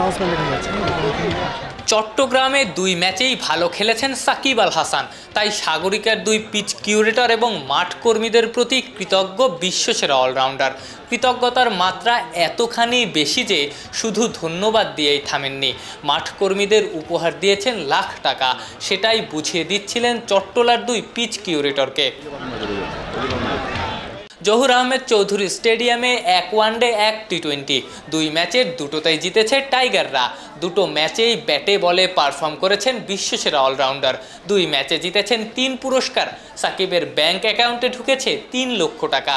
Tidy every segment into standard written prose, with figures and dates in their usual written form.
চট্টগ্রামে ২ ম্যাচেই ভালো খেলেছেন সাকিব আল হাসান, তাই সাগরিকার ২ পিচ কিউরেটর এবং মাঠ কর্মীদের প্রতি কৃতজ্ঞ বিশ্বসেরা অলরাউন্ডার। কৃতজ্ঞতার মাত্রা এতখানি বেশি যে শুধু ধন্যবাদ দিয়েই থামেননি, মাঠ কর্মীদের উপহার দিয়েছেন লাখ টাকা। সেটাই বুঝিয়ে দিচ্ছিলেন চট্টলার ২ পিচ কিউরেটরকে। জহুর আহমেদ চৌধুরী স্টেডিয়ামে ১ ওয়ানডে ১ টি-20, ২ ম্যাচের দুটোতেই জিতেছে টাইগাররা। দুটো ম্যাচেই ব্যাটে বলে পারফর্ম করেছেন বিশ্বসেরা অলরাউন্ডার। ২ ম্যাচে জিতেছেন ৩ পুরস্কার। সাকিবের ব্যাংক অ্যাকাউন্টে ঢুকেছে ৩ লক্ষ টাকা।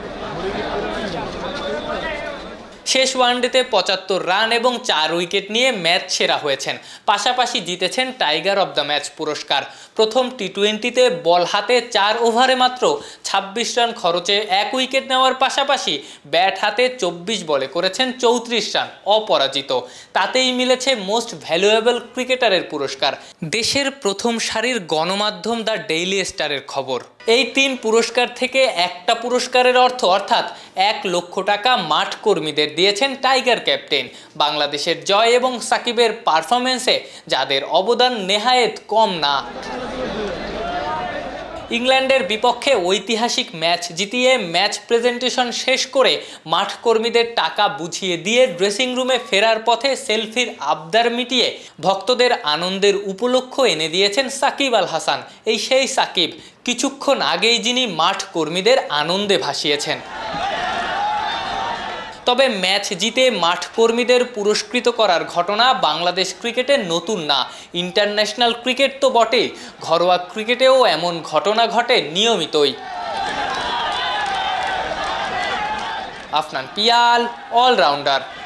শেষ ওয়ানডেতে ৭৫ রান এবং ৪ উইকেট নিয়ে ম্যাচ সেরা হয়েছেন। পাশাপাশি জিতেছেন টাইগার অব দ্য ম্যাচ পুরস্কার। প্রথম টি-20তে বল হাতে ৪ ওভারে মাত্র ২৬ রান খরচে ১ উইকেট নেওয়ার পাশাপাশি ব্যাট হাতে ২৪ বলে করেছেন ৩৪ রান অপরাজিত। তাতেই মিলেছে মোস্ট ভ্যালুয়েবল ক্রিকেটারের পুরস্কার। দেশের প্রথম সারির গণমাধ্যম দ্য ডেইলি স্টারের খবর, এই ৩ পুরস্কার থেকে একটা পুরস্কারের অর্থ অর্থাৎ ১ লক্ষ টাকা মাঠ কর্মীদের দিয়েছেন টাইগার ক্যাপ্টেন। বাংলাদেশের জয় এবং সাকিবের পারফরমেন্সে যাদের অবদান নেহায়েত কম না। ইংল্যান্ডের বিপক্ষে ঐতিহাসিক ম্যাচ জিতিয়ে ম্যাচ প্রেজেন্টেশন শেষ করে মাঠ কর্মীদের টাকা বুঝিয়ে দিয়ে ড্রেসিং রুমে ফেরার পথে সেলফির আবদার মিটিয়ে ভক্তদের আনন্দের উপলক্ষ এনে দিয়েছেন সাকিব আল হাসান। এই সেই সাকিব, কিছুক্ষণ আগেই যিনি মাঠ কর্মীদের আনন্দে ভাসিয়েছেন। তবে ম্যাচ জিতে মাঠ কর্মীদের পুরস্কৃত করার ঘটনা বাংলাদেশ ক্রিকেটে নতুন না। ইন্টারন্যাশনাল ক্রিকেট তো বটেই, ঘরোয়া ক্রিকেটেও এমন ঘটনা ঘটে নিয়মিতই। আফনান পিয়াল, অলরাউন্ডার।